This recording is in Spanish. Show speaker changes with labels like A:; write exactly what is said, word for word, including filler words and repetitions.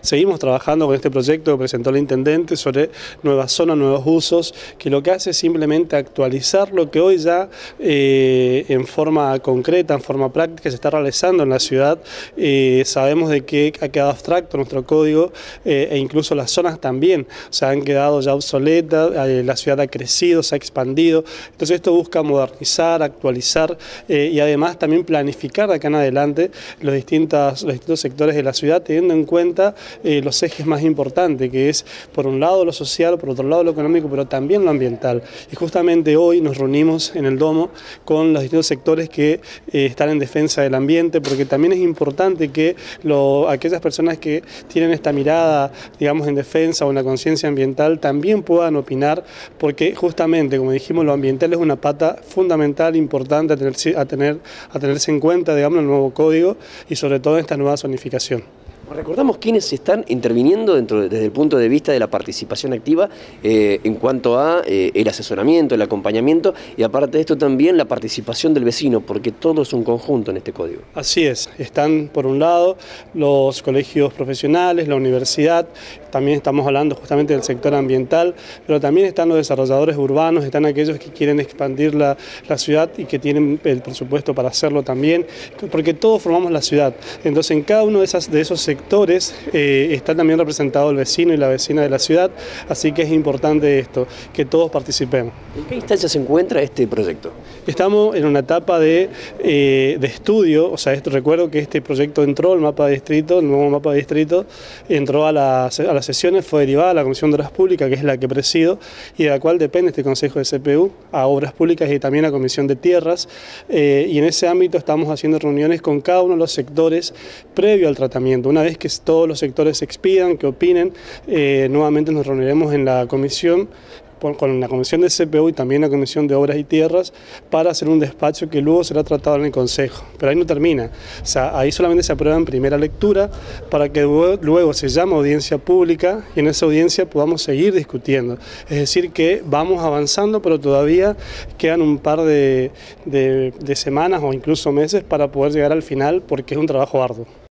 A: seguimos trabajando con este proyecto que presentó el intendente sobre nuevas zonas, nuevos usos, que lo que hace es simplemente actualizar lo que hoy ya eh, en forma concreta, en forma práctica se está realizando en la ciudad. Eh, sabemos de que ha quedado abstracto nuestro código eh, e incluso las zonas también se han quedado ya obsoletas, eh, la ciudad ha crecido, se ha expandido, entonces esto busca modernizar, actualizar eh, y además también planificar de acá en adelante los, distintas, los distintos sectores de la ciudad teniendo en cuenta eh, los ejes más importantes, que es por un lado lo social, por otro lado lo económico, pero también lo ambiental. Y justamente hoy nos reunimos en el Domo con los distintos sectores que eh, están en defensa del ambiente, porque también es importante que lo, aquellas personas que tienen esta mirada, digamos, en defensa o en la conciencia ambiental también puedan opinar, porque justamente, como dijimos, lo ambiental es una pata fundamental, importante a, tener, a, tener, a tenerse en cuenta, digamos, en el nuevo código y sobre todo en esta nueva zonificación.
B: Recordamos quiénes están interviniendo dentro de, desde el punto de vista de la participación activa eh, en cuanto a eh, el asesoramiento, el acompañamiento y aparte de esto también la participación del vecino, porque todo es un conjunto en este código.
A: Así es, están por un lado los colegios profesionales, la universidad, también estamos hablando justamente del sector ambiental, pero también están los desarrolladores urbanos, están aquellos que quieren expandir la, la ciudad y que tienen el presupuesto para hacerlo también, porque todos formamos la ciudad. Entonces en cada uno de, esas, de esos sectores sectores eh, está también representado el vecino y la vecina de la ciudad, así que es importante esto, que todos participemos.
B: ¿En qué instancia se encuentra este proyecto?
A: Estamos en una etapa de, eh, de estudio, o sea, esto, recuerdo que este proyecto entró, el mapa de distrito, el nuevo mapa de distrito, entró a las, a las sesiones, fue derivada a la Comisión de Obras Públicas, que es la que presido, y de la cual depende este Consejo de C P U, a Obras Públicas y también a Comisión de Tierras, eh, y en ese ámbito estamos haciendo reuniones con cada uno de los sectores previo al tratamiento. Una vez que todos los sectores se expidan, que opinen, eh, nuevamente nos reuniremos en la comisión, con la Comisión de C P U y también la Comisión de Obras y Tierras para hacer un despacho que luego será tratado en el Consejo. Pero ahí no termina, o sea, ahí solamente se aprueba en primera lectura para que luego se llame audiencia pública y en esa audiencia podamos seguir discutiendo. Es decir que vamos avanzando, pero todavía quedan un par de, de, de semanas o incluso meses para poder llegar al final porque es un trabajo arduo.